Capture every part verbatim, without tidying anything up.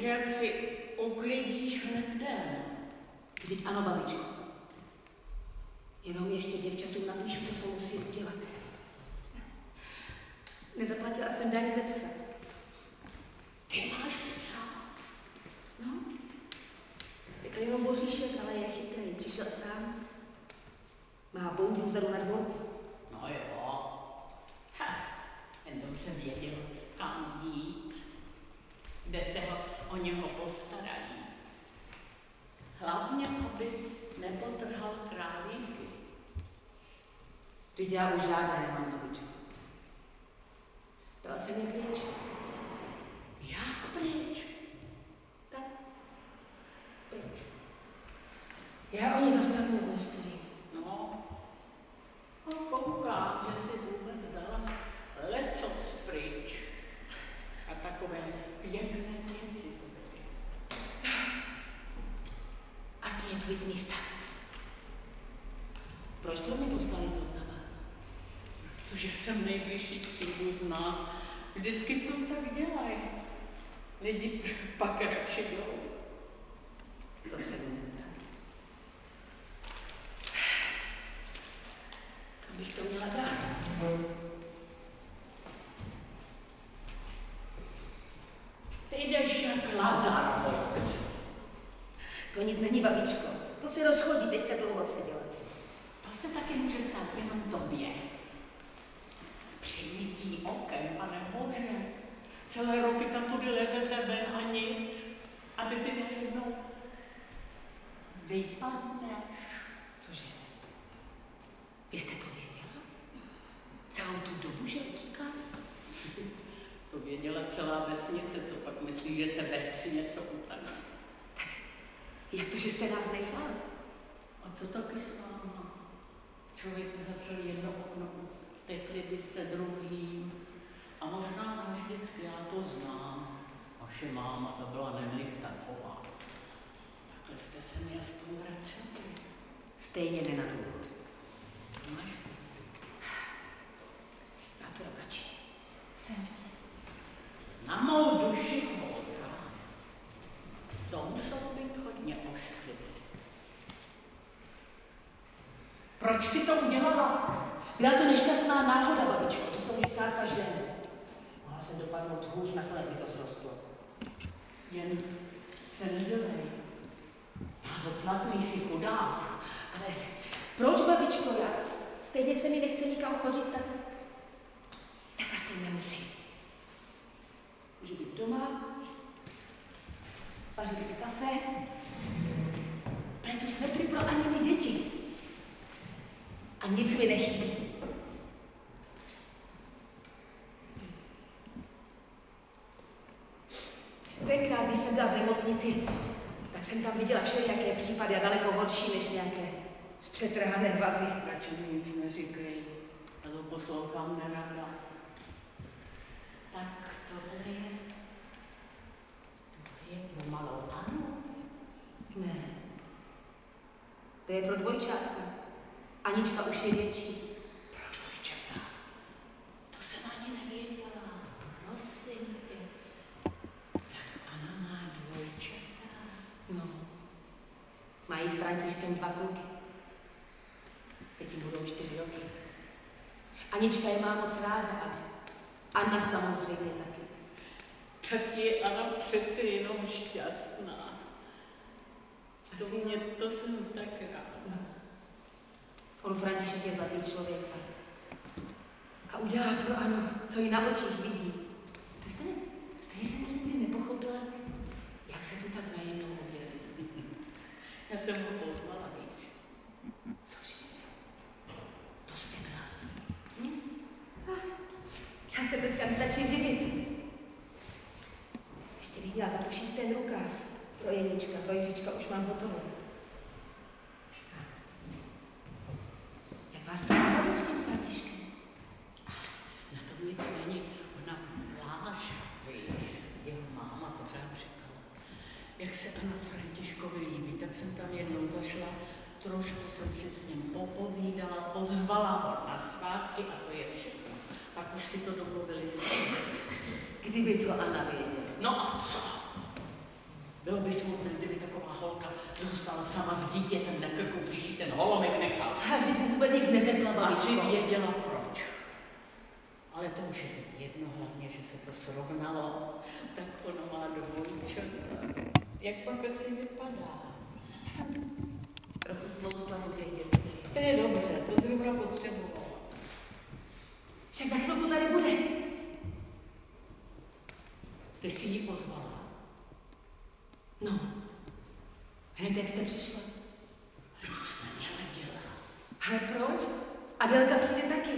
že jak si uklidíš hned den. Vždyť ano, babičko. Jenom ještě děvčatům napíšu, co se musí udělat. Nezaplatila jsem daň ze psa. Ty máš psa? No. Je to jenom Boříšek, ale je chytrý. Přišel sám. Má boudu vzadu na dvorku. No jo. Ha, jen dobře věděl, kam jít, kde se ho o něho postarají. Hlavně, aby nepotrhal králíky. Vždyť já už žádné nemám, babičko. Dala jsem je pryč. Jak pryč? Tak. Pryč. Já o ně zas tak moc nestojím. No, no koukám, že si vůbec dala lecos pryč. A takové pěkné věci to byly. Aspoň je tu víc místa. Proč pro mě poslali zrovna vás? Protože jsem nejbližší příbuzná. Vždycky to tak dělají. Lidi pak radši jdou. To se mi nezdá. Kam bych to měla dát? Ty jdeš jak Lazar, holka. To nic není, babičko. To se rozchodí, teď se dlouho seděla. To se taky může stát jenom tobě. Přimití okem, pane Bože. Celé roky tam tudy lezete ven a nic. A ty si najednou vypadneš. Cože? Vy jste to věděla? Celou tu dobu, že utíkám? To věděla celá vesnice, co pak myslí, že se ve vsi něco utane. Tak jak to, že jste nás nechala? A co taky s váma? Člověk by zavřel jedno okno, tekli byste druhým. A možná navždycky, já to znám. Vaše máma, ta byla nemlich taková. Takhle jste se mi aspoň vraceli. Stejně ne na důvod. Máš? Já to radši. Jsem. Na mou duši, holka. To muselo být hodně ošklivé. Proč si to udělala? Byla to nešťastná náhoda, babičko, to se může stát každému. Mohla jsem dopadnout hůř, nakonec mi to zrostlo. Jen se nedělej. Doplatný si chudák. Ale proč, babičko, já? Stejně se mi nechce nikam chodit, tak... Tak aspoň nemusím. Můžu být doma, vařím si kafe, pletu svetry pro Aniny děti. A nic mi nechybí. Tenkrát, když jsem byla v nemocnici, tak jsem tam viděla všelijaké případy a daleko horší než nějaké zpřetrhané vazy. Radši mi nic neříkej, já to poslouchám nerada. Tak tohle je... Tohle je pro malou Anu? Ne. To je pro dvojčátka. Anička už je větší. Pro dvojčata? To jsem ani nevěděla. Prosím tě. Tak Anna má dvojčata. No. Mají s Františkem dva kluky. Teď jim budou čtyři roky. Anička je má moc ráda a Anna samozřejmě taky. Tak je Anna přece jenom šťastná. Asi To, mě, jo. to jsem tak ráda. No. On František je zlatý člověk a, a udělá pro Anu, co jí na očích vidí. To stejně, stejně jsem to nikdy nepochopila, jak se to tak najednou objeví. Já jsem ho pozvala, víš. Cože? To jste byla vy? Hm? Já se dneska nestačím divit. Ještě bych měla zapušit ten rukáv. Pro Jeníčka, pro Jiříčka už mám hotovo. Jak vás to napadlo s tím Františkem? Na tom nic není. Ona Bláža, víš, jeho máma pořád říkala. Jak se Anna Františkovi líbí, tak jsem tam jednou zašla, trošku jsem si s ním popovídala, pozvala ho na svátky a to je všechno. Pak už si to domluvili sami. Kdyby to Anna věděla. No a co? Bylo by smutné, kdyby taková holka zůstala sama s dítětem na krku, když jí ten holomek nechal. A vždyť mu vůbec nic neřekla, babičko. Asi věděla proč. Ale to už je teď jedno, hlavně, že se to srovnalo. Tak ona má dvojčata. Jak pak asi vypadá? Trochu stlousla u těch dětí. To je dobře, to zrovna potřebovala. Však za chvilku tady bude. Ty jsi ji pozvala? No, hned jak jste přišla. Ale to jsi neměla dělat. Ale proč? Adelka přijde taky.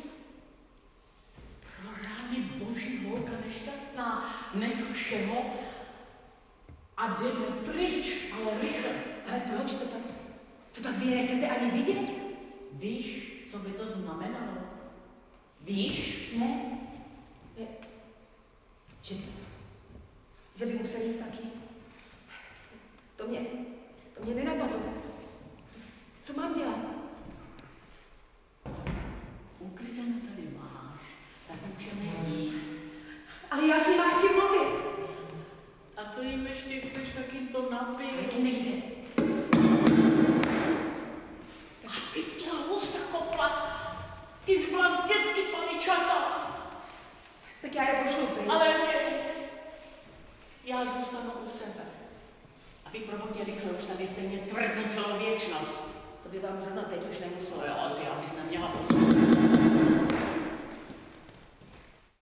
Pro rány boží, holka nešťastná, nech všeho a jdeme pryč, ale rychle. Ale proč? Co pak? Co pak vy je nechcete ani vidět? Víš, co by to znamenalo? Víš? Ne. ne. Že, že by museli jít taky. To mě, to mě nenapadlo tak. Co mám dělat? Uklizeno tady máš, tak můžeme jít. Ale já s nima chci mluvit. A co jim ještě chceš, tak jim to napij. Ale to nejde. Aby tě husa kopla. Ty jsi byla vždycky paničata. Tak já je pošlu pryč. Ale ne. Já zůstanu u sebe. A vy probudě rychle, už tady stejně tvrdnu celou věčnost. To by vám zrovna teď už nemuselo. No jo, ty abys neměla poslouchat.